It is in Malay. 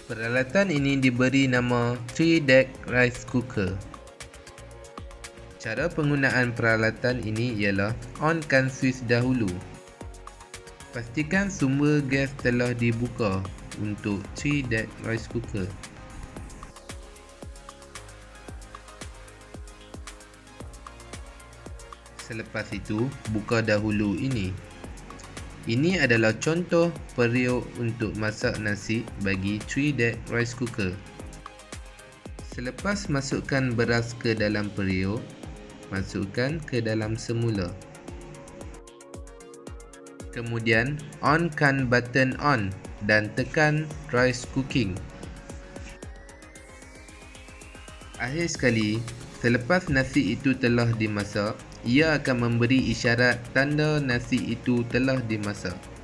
Peralatan ini diberi nama 3-deck rice cooker. Cara penggunaan peralatan ini ialah onkan suis dahulu. Pastikan sumber gas telah dibuka untuk 3-deck rice cooker. Selepas itu, buka dahulu ini. Ini adalah contoh periuk untuk masak nasi bagi 3-deck rice cooker. Selepas masukkan beras ke dalam periuk, masukkan ke dalam semula. Kemudian, onkan button on dan tekan rice cooking. Akhir sekali, selepas nasi itu telah dimasak, ia akan memberi isyarat tanda nasi itu telah dimasak.